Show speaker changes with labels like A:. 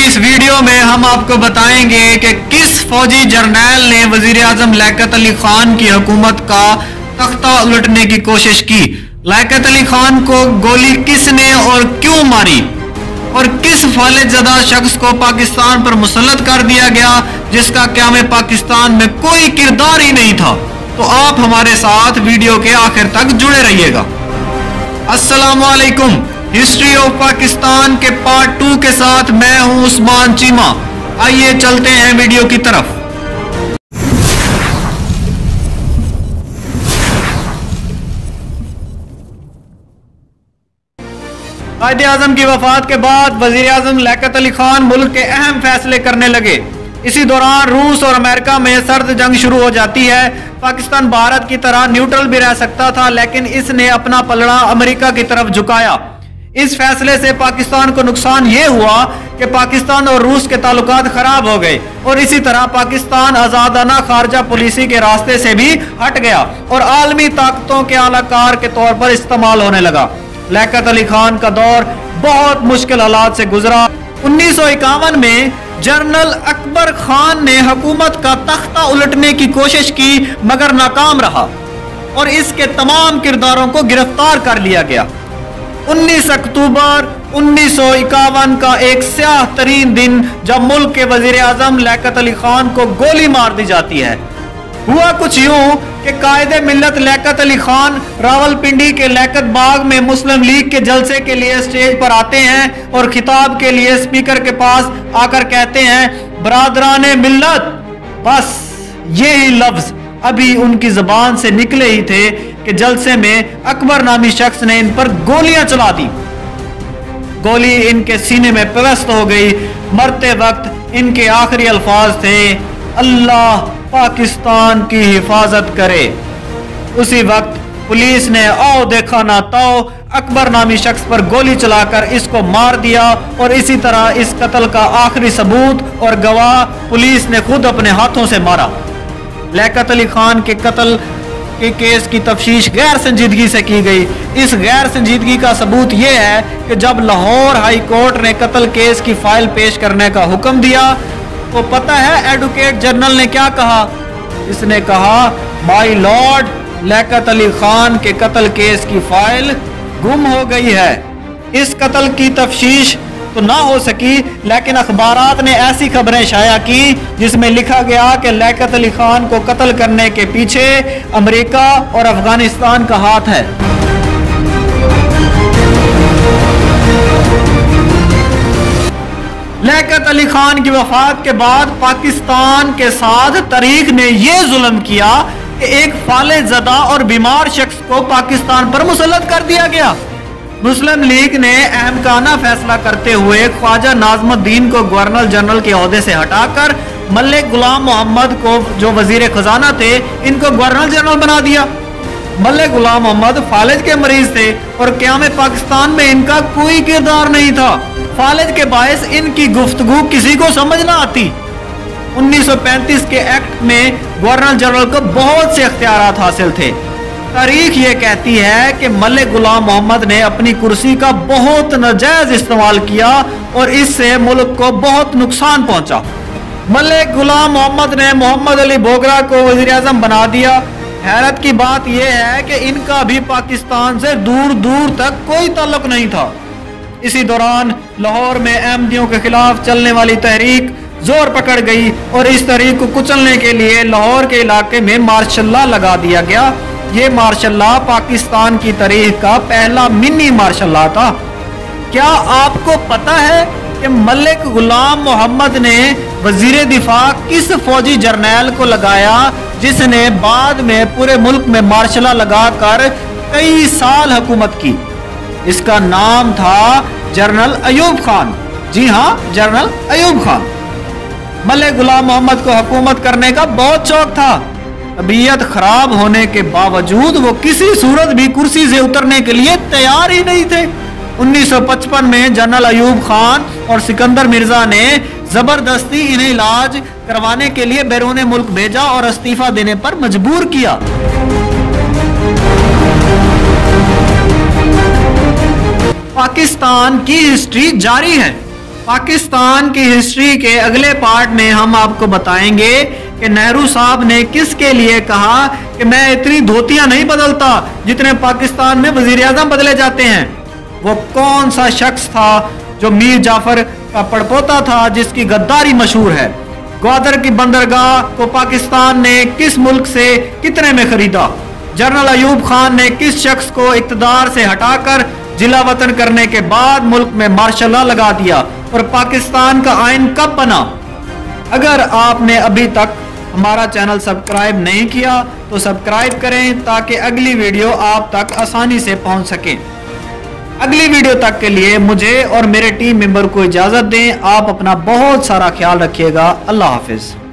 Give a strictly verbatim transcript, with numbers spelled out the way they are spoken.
A: इस वीडियो में हम आपको बताएंगे कि किस फौजी जर्नैल ने वजीर आजम लियाकत अली खान की हुकूमत का तख्ता उलटने की कोशिश की। लियाकत अली खान को गोली किसने और क्यों मारी और किस फालिजदा शख्स को पाकिस्तान पर मुसल्लत कर दिया गया जिसका क़याम पाकिस्तान में कोई किरदार ही नहीं था। तो आप हमारे साथ वीडियो के आखिर तक जुड़े रहिएगा। अस्सलामु अलैकुम। हिस्ट्री ऑफ पाकिस्तान के पार्ट टू के साथ मैं हूं उस्मान चीमा। आइए चलते हैं वीडियो की तरफ। कायदे आजम की वफात के बाद वजीर आजम लियाकत अली खान मुल्क के अहम फैसले करने लगे। इसी दौरान रूस और अमेरिका में सर्द जंग शुरू हो जाती है। पाकिस्तान भारत की तरह न्यूट्रल भी रह सकता था, लेकिन इसने अपना पलड़ा अमेरिका की तरफ झुकाया। इस फैसले से पाकिस्तान को नुकसान ये हुआ कि पाकिस्तान और रूस के ताल्लुकात खराब हो गए और इसी तरह पाकिस्तान आजादाना खारजा पॉलिसी के रास्ते से भी हट गया और आलमी ताकतों के आलाकार के तौर पर इस्तेमाल होने लगा। लियाकत अली खान का दौर बहुत मुश्किल हालात से गुजरा। उन्नीस सौ इक्यावन में जनरल अकबर खान ने हुकूमत का तख्ता उलटने की कोशिश की मगर नाकाम रहा और इसके तमाम किरदारों को गिरफ्तार कर लिया गया। उन्नीस अक्टूबर उन्नीस सौ इक्यावन का एक स्याह तरीन दिन जब मुल्क के वजीर आजम लियाकत अली खान को गोली मार दी जाती है। हुआ कुछ यूं कि कायदे मिल्लत लियाकत अली खान रावलपिंडी के लियाकत बाग में मुस्लिम लीग के जलसे के लिए स्टेज पर आते हैं और खिताब के लिए स्पीकर के पास आकर कहते हैं, बरादराने मिल्लत। बस यही लफ्ज अभी उनकी जबान से निकले ही थे कि जलसे में अकबर नामी शख्स ने इन पर गोलियां चला दी। गोली इनके सीने में पेवस्त हो गई। मरते वक्त इनके आखिरी अल्फाज थे, अल्लाह पाकिस्तान की हिफाजत करे। उसी वक्त पुलिस ने आओ देखा ना ताओ अकबर नामी शख्स पर गोली चलाकर इसको मार दिया और इसी तरह इस कत्ल का आखिरी सबूत और गवाह पुलिस ने खुद अपने हाथों से मारा। लियाकत अली खान के कत्ल के केस की तफ्तीश गैर संजीदगी से की गई। इस गैर संजीदगी का सबूत यह है कि जब लाहौर हाई कोर्ट ने कत्ल केस की फाइल पेश करने का हुक्म दिया तो पता है एडवोकेट जनरल ने क्या कहा? इसने कहा, माय लॉर्ड, लियाकत अली खान के कत्ल केस की फाइल गुम हो गई है। इस कत्ल की तफ्तीश तो ना हो सकी, लेकिन अखबारात ने ऐसी खबरें शाया की जिसमें लिखा गया कि लियाकत अली खान को कत्ल करने के पीछे अमेरिका और अफगानिस्तान का हाथ है। लियाकत अली खान की वफात के बाद पाकिस्तान के साथ तारीख ने यह जुल्म किया कि एक फालिजदा और बीमार शख्स को पाकिस्तान पर मुसल्लत कर दिया गया। मुस्लिम लीग ने अहमकाना फैसला करते हुए ख्वाजा नाज़मुद्दीन को गवर्नर जनरल के ओहदे से हटाकर मलिक गुलाम मोहम्मद को, जो वजीर खजाना थे, इनको गवर्नर जनरल बना दिया। मलिक गुलाम मोहम्मद फालिज के मरीज थे और क़याम पाकिस्तान में इनका कोई किरदार नहीं था। फालिज के बायस इनकी गुफ्तगू किसी को समझ ना आती। उन्नीस सौ पैंतीस के एक्ट में गवर्नर जनरल को बहुत से इख्तियारात हासिल थे। तारीख ये कहती है कि मलिक गुलाम मोहम्मद ने अपनी कुर्सी का बहुत नाजायज इस्तेमाल किया और इससे मुल्क को बहुत नुकसान पहुंचा। मलिक गुलाम मोहम्मद ने मोहम्मद अली बोगरा को वजीर आजम बना दिया। हैरत की बात यह है कि इनका भी पाकिस्तान से दूर दूर तक कोई ताल्लुक नहीं था। इसी दौरान लाहौर में अहमदियों के खिलाफ चलने वाली तहरीक जोर पकड़ गई और इस तहरीक को कुचलने के लिए लाहौर के इलाके में मार्शल लॉ लगा दिया गया। ये मार्शल लॉ पाकिस्तान की तारीख का पहला मिनी मार्शल लॉ था। क्या आपको पता है कि मलिक गुलाम मोहम्मद ने वजीर दिफा किस फौजी जर्नैल को लगाया जिसने बाद में पूरे मुल्क में मार्शल लॉ लगाकर कई साल हुकूमत की? इसका नाम था जनरल अयूब खान। जी हाँ, जनरल अयूब खान। मलिक गुलाम मोहम्मद को हुकूमत करने का बहुत शौक था। तबीयत खराब होने के बावजूद वो किसी सूरत भी कुर्सी से उतरने के लिए तैयार ही नहीं थे। उन्नीस सौ पचपन में जनरल अयूब खान और सिकंदर मिर्जा ने जबरदस्ती इन्हें इलाज करवाने के लिए बैरून मुल्क भेजा और इस्तीफा देने पर मजबूर किया। पाकिस्तान की हिस्ट्री जारी है। पाकिस्तान की हिस्ट्री के अगले पार्ट में हम आपको बताएंगे कि नेहरू साहब ने किसके लिए कहा कि मैं इतनी धोतियां नहीं बदलता जितने पाकिस्तान में वजीर आजम बदले जाते हैं। वो कौन सा शख्स था जो मीर जाफर का पड़पोता था, जिसकी गद्दारी मशहूर है। ग्वादर की बंदरगाह को पाकिस्तान ने किस मुल्क से कितने में खरीदा। जनरल अयूब खान ने किस शख्स को इक़्तिदार से हटाकर जिला वतन करने के बाद मुल्क में मार्शल लॉ लगा दिया और पाकिस्तान का आइन कब बना। अगर आपने अभी तक हमारा चैनल सब्सक्राइब नहीं किया तो सब्सक्राइब करें ताकि अगली वीडियो आप तक आसानी से पहुंच सके। अगली वीडियो तक के लिए मुझे और मेरे टीम मेंबर को इजाजत दें। आप अपना बहुत सारा ख्याल रखिएगा। अल्लाह हाफिज।